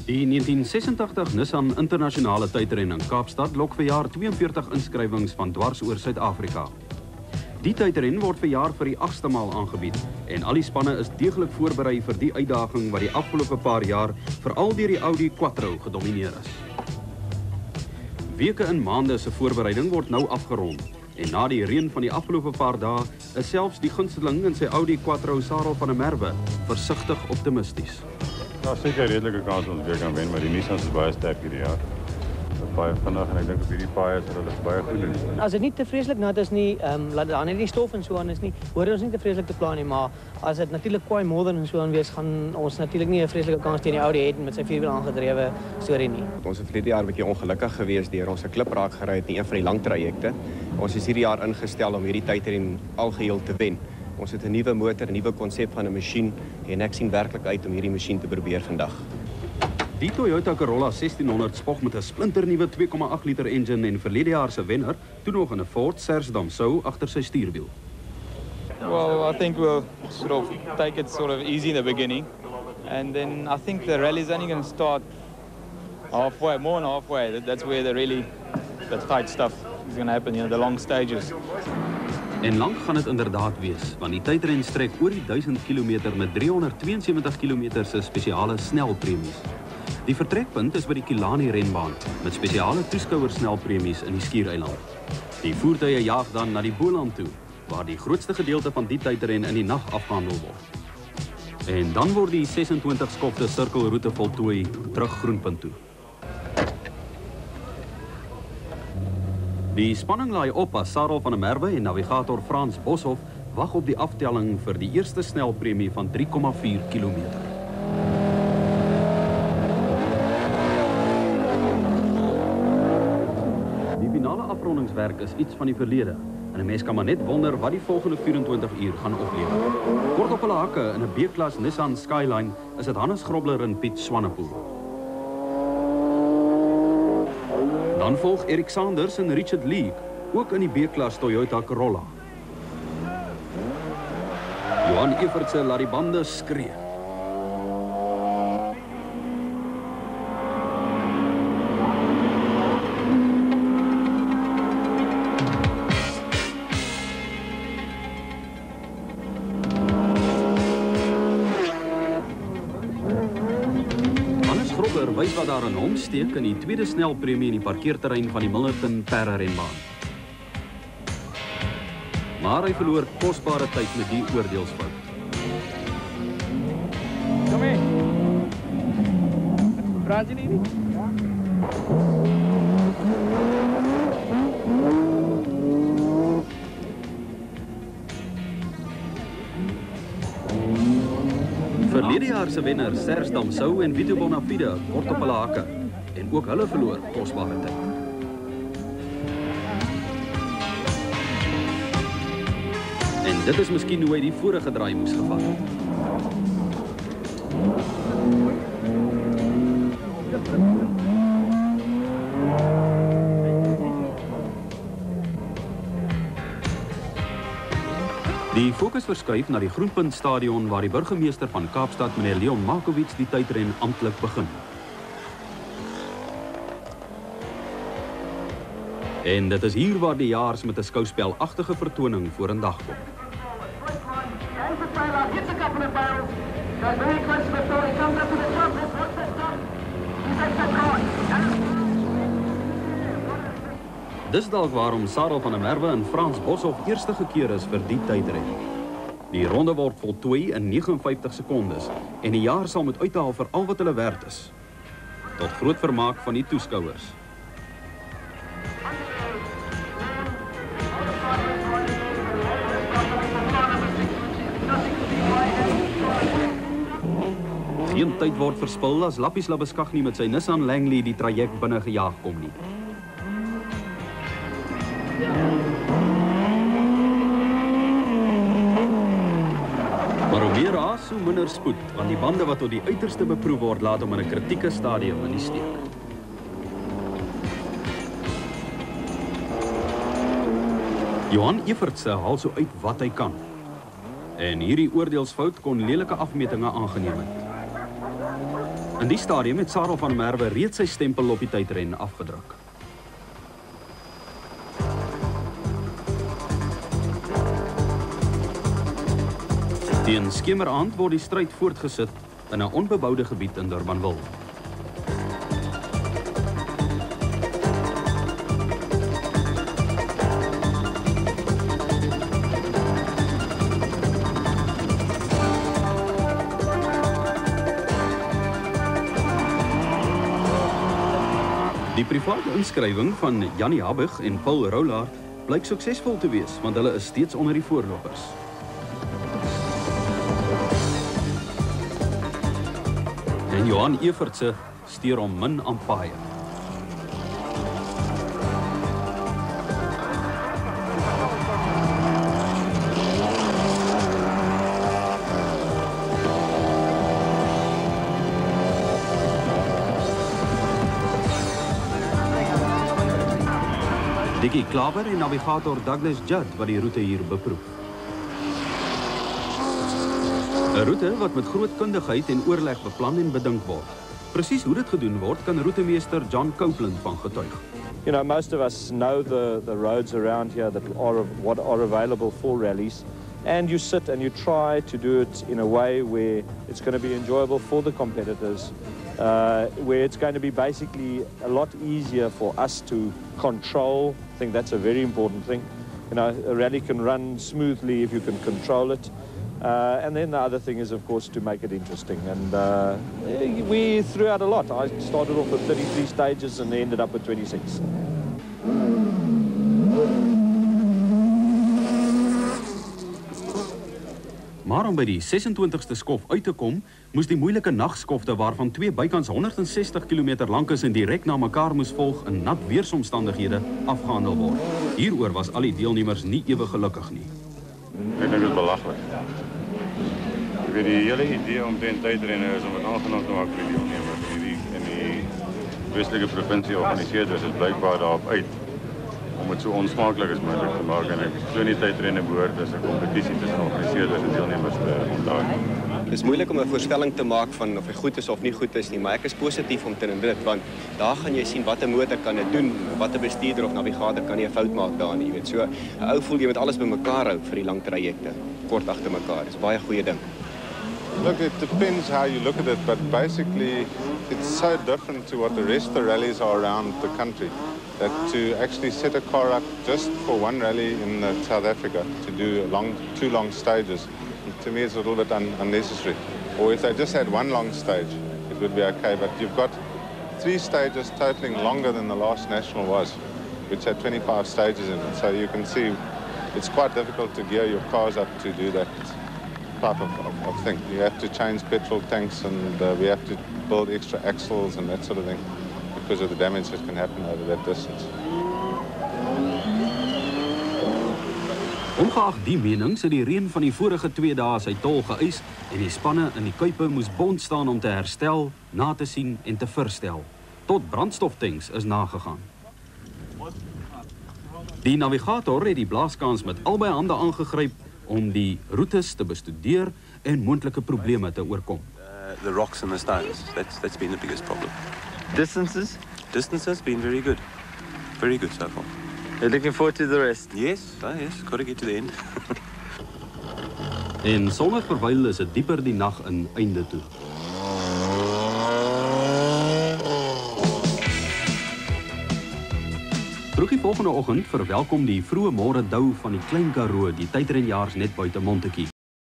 Die 1986 Nissan Internasionale Tydren in Kaapstad lok vir jaar 42 inskrywings van dwars oor Suid-Afrika. Die tydren word vir jaar vir die 8ste maal aangebied en al die spanne is deeglik voorberei vir die uitdaging wat die afgelope paar jaar veral deur die Audi Quattro gedomeineer is. Weke en maande se voorbereiding word nou afgerond en na die reën van die afgelope paar dae is selfs die gunsteling in sy Audi Quattro Sarel van der Merwe versigtig optimisties. Ja, seker redelike kans ons weer kan wen, maar die Nissan is baie sterk hierdie jaar. Baie vinnig en ek dink op hierdie paai sal hulle baie goed doen. As dit nie te vreeslik nat is nie, laat daar net nie stof en so aan is nie, hoor ons nie te vreeslik te pla nie, maar as dit natuurlik kwaai modder en so aan wees, gaan ons natuurlik nie 'n vreeslike kans teen die Audi hê met sy vierwiel aangedrewe storie nie. Ons het verlede jaar 'n bietjie ongelukkig gewees deur ons 'n klip raak gery het in een van die lang trajecte. Ons is hierdie jaar ingestel om hierdie tydren algeheel te wen. Ons het 'n nuwe motor, 'n nuwe konsep van 'n masjien en ek sien werklik uit om hierdie masjien te probeer vandag. Die Toyota Corolla 1600 spog met 'n splinternuwe 2,8 liter engine en verlede jaar se wenner, toe nog in 'n Ford Serge Damsou agter sy stuurwiel. Well, I think we'll sort of take it sort of easy in the beginning, and then I think the rally is only going to start halfway, more than halfway. That's where the tight stuff is going to happen, you know, the long stages. En lank gaan dit inderdaad wees, want die tydren strek oor die 1000 km met 372 km se spesiale snelpremies. Die vertrekpunt is by die Killarney renbaan met spesiale toeskouersnelpremies in die Skiereiland. Die voertuie jaag dan na die Boland toe, waar die grootste gedeelte van die tydren in die nag afgehandel word. En dan word die 26 skofte sirkelroete voltooi terug Groenpunt toe. Die spanning laai op as Sarel van der Merwe en navigator Frans Boshoff wag op die aftelling vir die eerste snelpremie van 3,4 km. Die finale afrondingswerk is iets van die verlede en 'n mens kan maar net wonder wat die volgende 24 uur gaan oplewer. Kort op hulle hakke in 'n B-klas Nissan Skyline is dit Hannes Grobler en Piet Swanepoel. Dan volg Erik Sanders en Richard Lee, ook in die B-klas Toyota Corolla. Johan Evertse laat die bande skree. Wys wat daar in hom steek in die tweede snelpremie in die parkeerterrein van die Milnerton Perre-renbaan. Maar hy verloor kosbare tyd met die oordeelsfout. Kom hier. Praat jy nie? Verlede jaar se wenner Serge Damsou en Vito Bonafide kort op hulle hakke en ook hulle verloor kosbare tyd. En dit is miskien hoe hy die vorige draai moes gevat het. Die fokus verskuif na die Groenpunt stadion waar die burgemeester van Kaapstad, meneer Leon Markowitz, die tydren amptelik begin. En dit is hier waar die jaars met 'n skouspelagtige vertoning vorendag kom. Dis dalk waarom Sarel van der Merwe en Frans Boshoff eerste gekeer is vir die tydren. Die ronde word voltooi in 59 sekondes en die jaar sal moet uithaal vir al wat hulle werd is. Tot groot vermaak van die toeskouers. Geen tyd word verspil as Lappies Labeskagni met sy Nissan Langley die traject binne gejaag kom nie. Maar hoe meer raas, hoe minder spoed, want die bande wat tot die uiterste beproef word laat hom in 'n kritieke stadium in die steek. Johan Evertse haal so uit wat hy kan. En hierdie oordeelsfout kon lelike afmetings aangeneem het. In die stadium het Sarel van der Merwe reeds sy stempel op die tydren afgedruk. Teen skemeraand word die stryd voortgesit in 'n onbeboude gebied in Durbanville. Die private inskrywing van Jannie Habig en Paul Roulaar blyk suksesvol te wees, want hulle is steeds onder die voorlopers. En Johan Evertse steur hom min aan paaie. Dickie Klaver en navigator Douglas Judd wat die roete hier beproef. 'n Roete wat met groot kundigheid en oorleg beplan en bedink word. Presies hoe dit gedoen word, kan roetemeester John Copeland van getuig. You know, most of us know the roads around here that what are available for rallies, and you sit and you try to do it in a way where it's going to be enjoyable for the competitors, where it's going to be basically a lot easier for us to control. I think that's a very important thing. You know, a rally can run smoothly if you can control it. And then the other thing is, of course, to make it interesting. And we threw out a lot. I started off with 33 stages and ended up with 26. Maar om by die 26ste skof uit te kom, moes die moeilike nagskofte waarvan twee bykans 160 km lank is en direk na mekaar moes volg in nat weersomstandighede afgehandel word. Hieroor was al die deelnemers nie ewe gelukkig nie. Ek dink dit is belaglik. Ek weet die hele idee om teen tydrenne is om dit aangenaam te maak vir die deelnemers. In die Weselike provinsie organiseer dit is blykbaar daarop uit om dit so onsmaaklik as moontlik te maak en ek glo nie tydrenne behoort as 'n kompetisie tussen organiseerders en deelnemers te onthou. Het is moeilijk om een voorstelling te maken van of het goed is of niet goed is, nie, maar ik is positief om te doen dit, want daar gaan jy sien wat 'n motor kan dit doen, wat 'n bestuurder of navigator kan nie 'n fout maak daar nie, jy weet. So 'n ou voel jy met alles bymekaar hou vir die lang trajecte, kort agter mekaar. Dis baie goeie ding. Look, it depends how you look at it, but basically it's so different to what the rest of the rallies are around the country that to actually set a car up just for one rally in South Africa to do two long stages, to me it's a little bit unnecessary. Or if they just had one long stage, it would be okay, but you've got 3 stages totaling longer than the last national was, which had 25 stages in it. So you can see it's quite difficult to gear your cars up to do that type of thing. You have to change petrol tanks and we have to build extra axles and that sort of thing because of the damage that can happen over that distance. Ongeag die mening sit die reën van die vorige 2 dae sy tol geëis en die spanne in die kuipe moes bond staan om te herstel, na te sien en te verstel. Tot brandstoftanks is nagegaan. Die navigator het die blaaskans met albei hande aangegryp om die roetes te bestudeer en moontlike probleme te oorkom. The rocks and the stones, that's been the biggest problem. Distances? Distance has been very good. Very good so far. You're looking forward to the rest? Yes, got to get to the end. En sonder verwyl is dit dieper die nag in einde toe. Vroeg die volgende oggend verwelkom die vroeë môre dou van die Klein Karoo die tydrenjaars net buite Montetjie.